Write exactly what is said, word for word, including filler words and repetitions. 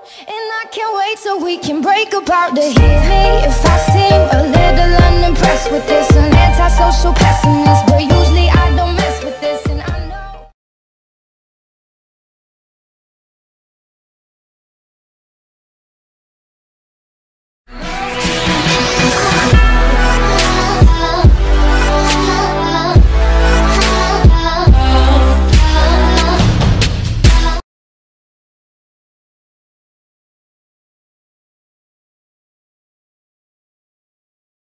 And I can't wait so we can break apart to hear me if I seem a little unimpressed with this. An antisocial pessimist, but you